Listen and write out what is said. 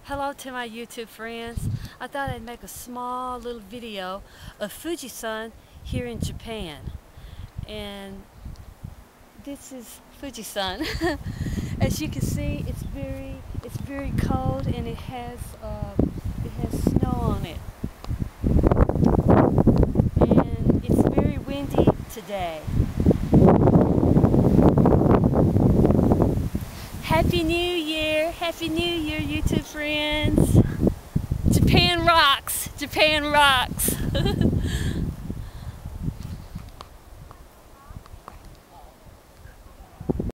Hello to my YouTube friends. I thought I'd make a small little video of Fuji-san here in Japan. And this is Fuji-san. As you can see, it's very cold and it has snow on it. And it's very windy today. Happy New Year! Happy New Year, YouTube friends! Japan rocks! Japan rocks!